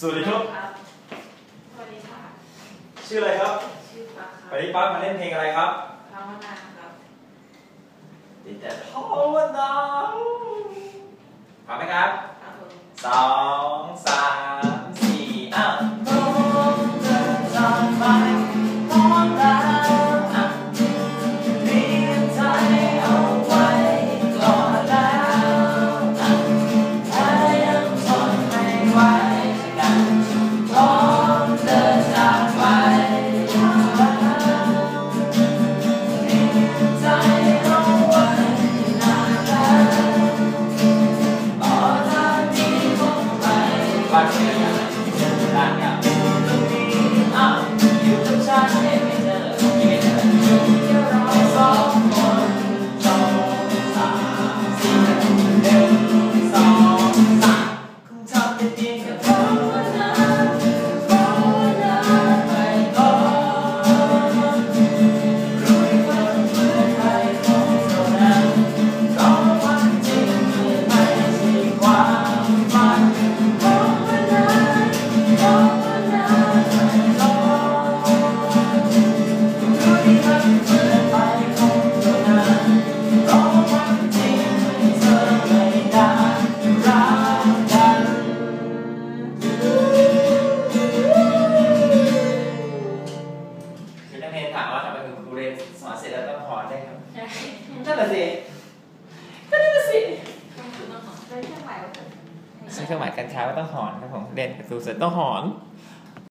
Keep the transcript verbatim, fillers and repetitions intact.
สวัสดีครับสวัสดีค่ะชื่ออะไรครับชื่อปั๊กครับวันนี้ปั๊กมาเล่นเพลงอะไรครับภาวนาครับติดแต่ภาวนาพร้อมไหมครับครับผมสองสามสี่อ้าวมองเดินทางไปมองแล้วอ่ะเรียนใจเอาไว้ก่อนแล้วอ่ะถ้ายังทนไม่ไหวกันพร้อมเดินทางไปเรียนใจเอาไว้นานแล้วต่อทางนี้คงไปว่าเชื่ออย่างเดินทางอย่างตรงนี้อ้าวอยู่กับฉันให้ไม่เจอไม่เจออยู่แค่เราสองคนสองสามสี่หนึ่งสองสามคงทำได้เพียงแค่ภาวนาภาวนาไปก่อนรู้ว่าเมื่อใครคงเท่านั้นเพราะวันจริงมันไม่ใช่ความฝันภาวนาภาวนาไปก่อนรู้ที่มันเมื่อไปคงเท่านั้นเพราะวันจริงเธอไม่ได้รักกันคือนักเรียนถามว่าทำไมคุณครูเรียนสอนเสร็จแล้วต้องถอนได้ครับใช่นั่นแหละสิก็นั่นแหละสิต้องคือต้องขอได้เครื่องหมายว่าเกิดใช้เครื่องหมายการค้าว่าต้องหอนครับผมเรียนประตูเสร็จต้องหอน